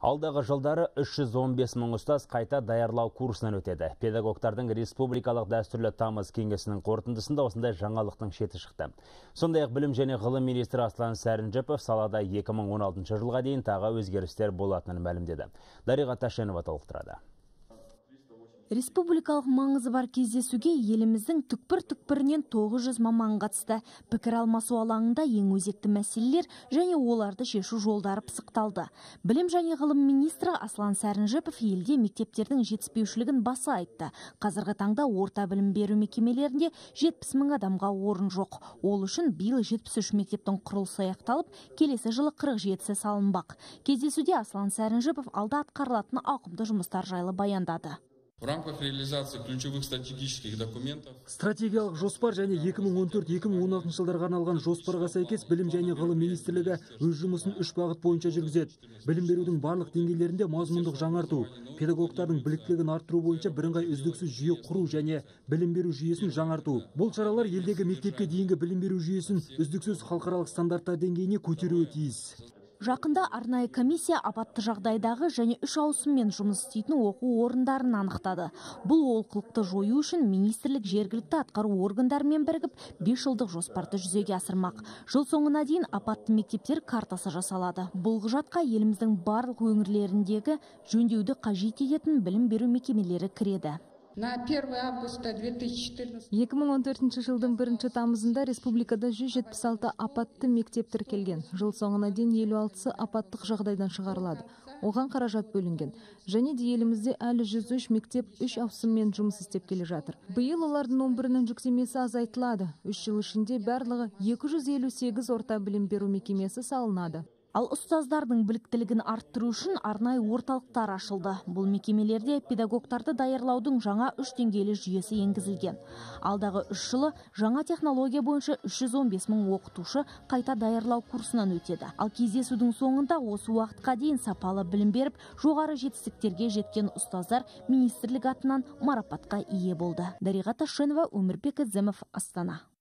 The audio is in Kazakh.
Алдағы жылдары 315 мың ұстаз қайта даярлау курсынан өтеді. Педагогтардың республикалық дәстүрлі тамыз кеңесінің қорытындысында осындай жаңалықтың шеті шықты. Сондай-ақ білім және ғылым министрі Аслан Сәрінжіпов салада 2016 жылға дейін тағы өзгерістер болатынын мәлімдеді. Дариға Ташенова толықтырады. Республикалық маңызы бар кездесуге еліміздің түкпір-түкпірінен 900 маман қатысты. Пікір алмасу алаңында ең өзекті мәселелер және оларды шешу жолдары пысықталды. Білім және ғылым министрі Аслан Сәрінжіпов елде мектептердің жетіспеушілігін баса айтты. Қазіргі таңда орта білім беру мекемелерінде 70 мың адамға орын жоқ. Ол үшін биыл 73 мектептің құрылысы аяқталып, келесі жылы 47-сі салынбақ. Кездесуде Аслан Сәрінжіпов алда атқарылатын ауқымды жұмыстар жайлы баяндады. В рамках реализации ключевых стратегических документов стратегиялық жоспар және 2014-2016 жылдарға арналған жоспарға сәйкес білім және ғылым министрлігі өз жұмысын 3 бағыт бойынша жүргізеді. Білім берудің барлық деңгейлерінде мазмұндық жаңарту, педагогтардың біліктілігін арттыру бойынша бірыңғай үздіксіз жүйе құру және білім беру жүйесін жаңарту. Бұл шаралар елдегі мектепке дейінгі білім беру жүйесін үздіксіз халықаралық стандарттар деңгейіне көтеруі тиіс. Жақында арнайы комиссия апатты жағдайдағы және 3 ауысыммен жұмыс істейтін оқу орындарын анықтады. Бұл олқылықты жою үшін министрлік жергілікті атқару органдарымен бірігіп 5 жылдық жоспарды жүзеге асырмақ. Жыл соңына дейін апатты мектептер картасы жасалады. Бұл құжатқа еліміздің барлық өңірлеріндегі жөндеуді қажет ететін білім беру мекемелері кіреді. На 1 августа 2014 жылдың 1 тамызында республикада 176 апатты мектеп тіркелген. Жыл соңына дейін 56-сы апаттық жағдайдан шығарылады. Оған қаражат бөлінген. Және де елімізде әлі 103 мектеп 3 ауысыммен жұмыс істеп келе жатыр. Биыл олардың 11-нің жүктемесі азайтылады. 3 жыл ішінде барлығы 258 орта білім беру мекемесі салынады. Ал ұстаздардың біліктілігін арттыру үшін арнайы орталықтар ашылды. Бұл мекемелерде педагогтарды даярлаудың жаңа 3 деңгейлі жүйесі енгізілген. Алдағы 3 жылы жаңа технология бойынша 315 мың оқытушы қайта даярлау курсынан өтеді. Ал кездесудің соңында осы уақытқа дейін сапалы білім беріп, жоғары жетістіктерге жеткен ұстаздар министрлік атынан марапатқа ие болды. Дариға Ташенова, Өмірбек Ізімов, Астана.